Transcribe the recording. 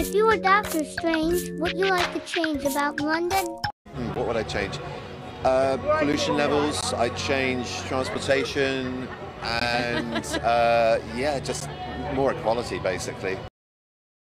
If you were Doctor Strange, would you like to change about London? What would I change? Pollution levels. I'd change transportation and yeah, just more equality basically.